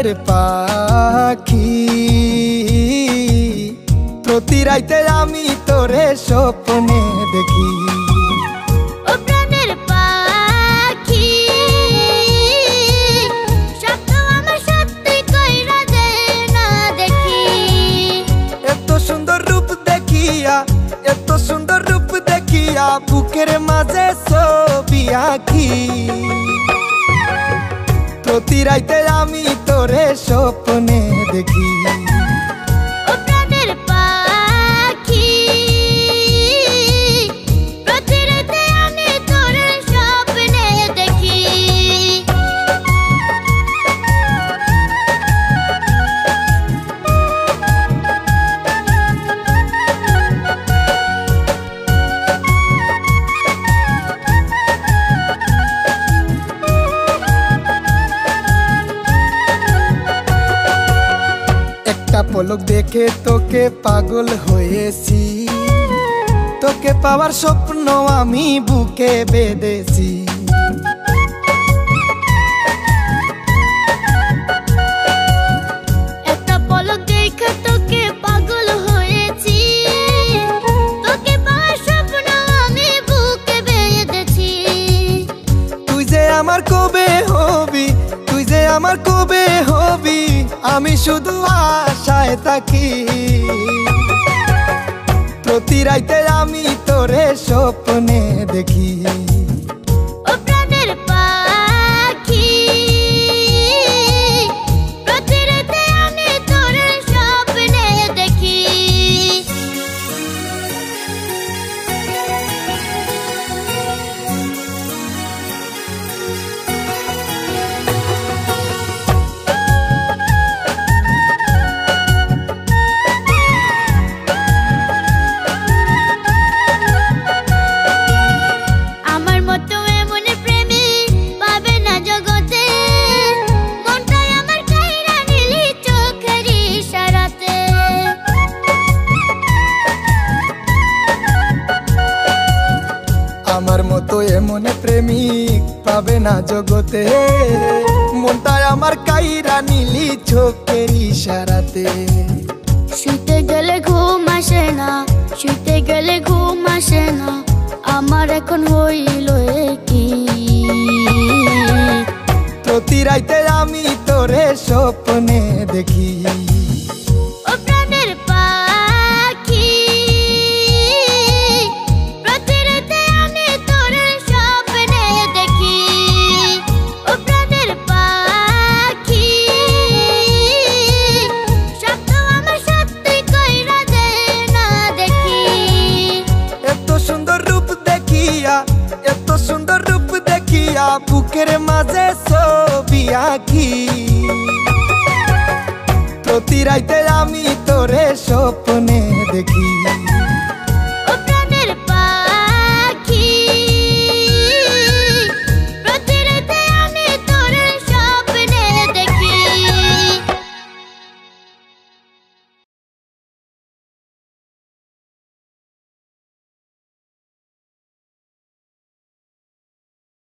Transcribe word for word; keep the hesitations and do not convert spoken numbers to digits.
প্রাণের পাখি প্রতি রাইতে আমি তোরে স্বপ্নে দেখি। ও প্রাণের পাখি স্বপ্ন আমার সত্যি কইরা দে না দেখি। এত সুন্দর রূপ দেখিয়া এত সুন্দর রূপ দেখিয়া বুকের মাঝে ছবি আঁকি প্রতি রাইতে আমি তোরে স্বপ্নে দেখি। ও প্রাণের পাখি প্রতি রাতে আমি তোর স্বপ্নে দেখি। একটা পলক দেখে তোকে পাগল হয়েছি, তোকে পাওয়ার স্বপ্ন আমি বুকে বেঁধেছি। একটা পলক দেখে তোকে পাগল হয়েছি, তোকে পাওয়ার স্বপ্ন আমি বুকে বেঁধেছি। তুই যে আমার কবে হবি তুই যে আমার কবে হবি আমি শুধু আশায় থাকি প্রতি রাইতে আমি তোরে স্বপ্নে দেখি। ও প্রাণের পাখি প্রতি রাতে আমি তোর স্বপ্নে দেখি। আমার মতো এমন প্রেমী পাবে না জগতে, মনটাই আমার কাইরা নিলি চোখের ইশারাতে। আমার মতো এমন প্রেমিক পাবে না জগতে, মনটা আমার কাইরা নিলি চোখের ইশারাতে। শুতে গেলে ঘুম আসে না শুতে গেলে ঘুম আসে না আমার এখন হইল কি। প্রতি রাইতে আমি তোরে স্বপ্নে দেখি। ও প্রাণের পাখি প্রতি রাতে আমি তোর স্বপ্নে দেখি। ও প্রাণের পাখি স্বপ্ন আমার সত্যি কইরা দে না দেখি। এত সুন্দর রূপ দেখিয়া এত সুন্দর রূপ দেখিয়া বুকের মাঝে ছবি আঁকি প্রতি রাইতে আমি তোরে স্বপ্নে দেখি।